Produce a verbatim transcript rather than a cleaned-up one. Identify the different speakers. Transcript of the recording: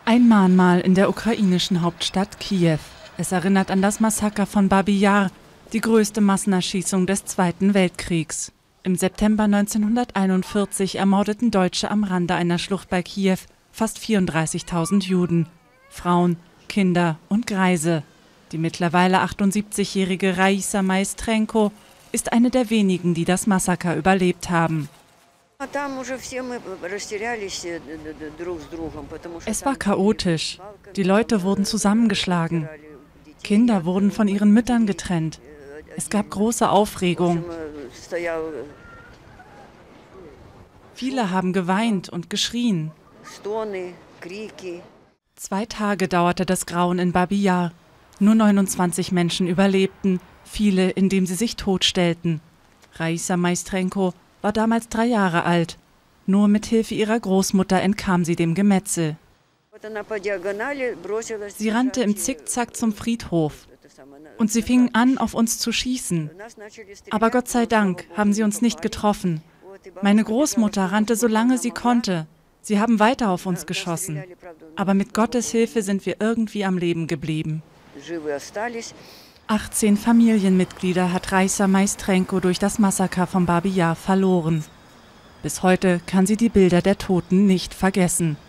Speaker 1: Ein Mahnmal in der ukrainischen Hauptstadt Kiew. Es erinnert an das Massaker von Babi Jar, die größte Massenerschießung des Zweiten Weltkriegs. Im September neunzehnhunderteinundvierzig ermordeten Deutsche am Rande einer Schlucht bei Kiew fast vierunddreißigtausend Juden, Frauen, Kinder und Greise. Die mittlerweile achtundsiebzigjährige Raisa Maestrenko ist eine der wenigen, die das Massaker überlebt haben. Es war chaotisch. Die Leute wurden zusammengeschlagen. Kinder wurden von ihren Müttern getrennt. Es gab große Aufregung. Viele haben geweint und geschrien. Zwei Tage dauerte das Grauen in Babi Jar. Nur neunundzwanzig Menschen überlebten, viele, indem sie sich totstellten. Raisa Maestrenko war damals drei Jahre alt. Nur mit Hilfe ihrer Großmutter entkam sie dem Gemetzel. Sie rannte im Zickzack zum Friedhof. Und sie fingen an, auf uns zu schießen. Aber Gott sei Dank haben sie uns nicht getroffen. Meine Großmutter rannte so lange sie konnte. Sie haben weiter auf uns geschossen. Aber mit Gottes Hilfe sind wir irgendwie am Leben geblieben. achtzehn Familienmitglieder hat Raisa Maestrenko durch das Massaker von Babi Jar verloren. Bis heute kann sie die Bilder der Toten nicht vergessen.